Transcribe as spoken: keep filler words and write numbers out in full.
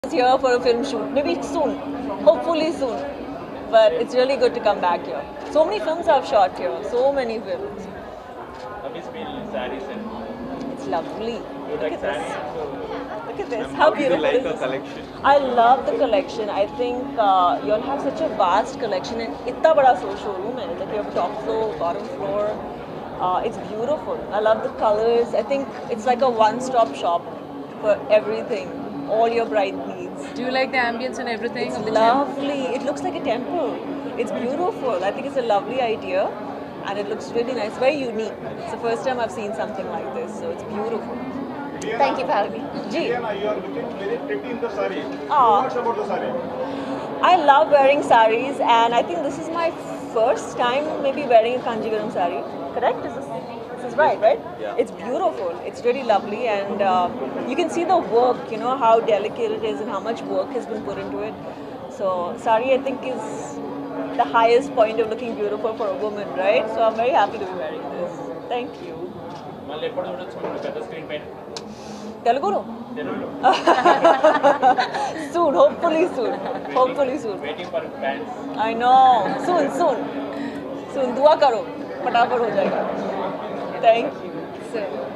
Here for a film shoot, maybe soon, hopefully soon. But it's really good to come back here. So many films I've shot here, so many films. It's lovely. Look at this. Look at this. How beautiful is this? Collection? I love the collection. I think uh, you all have such a vast collection and itna bada showroom hai. Like you have top floor, bottom floor. Uh, it's beautiful. I love the colors. I think it's like a one-stop shop for everything. All your bride needs. Do you like the ambience and everything? It's of the lovely. It looks like a temple. It's beautiful. I think it's a lovely idea and it looks really nice. Very unique. It's the first time I've seen something like this, so it's beautiful. Thank you for having me. Ji. Liana, you are looking very pretty in the sari. Aw. What's about the sari? I love wearing saris and I think this is my first time maybe wearing a Kanjivaram sari. Correct? Is this, this is right, right? Yeah. It's beautiful. It's really lovely and uh, you can see the work, you know, how delicate it is and how much work has been put into it. So sari I think is the highest point of looking beautiful for a woman, right? So I'm very happy to be wearing this. Thank you. Telugu? Soon, hopefully soon. Hopefully soon. Waiting for fans. I know. Soon, soon. Soon. Dua karo. Fatafat ho jayega. Thank you. So,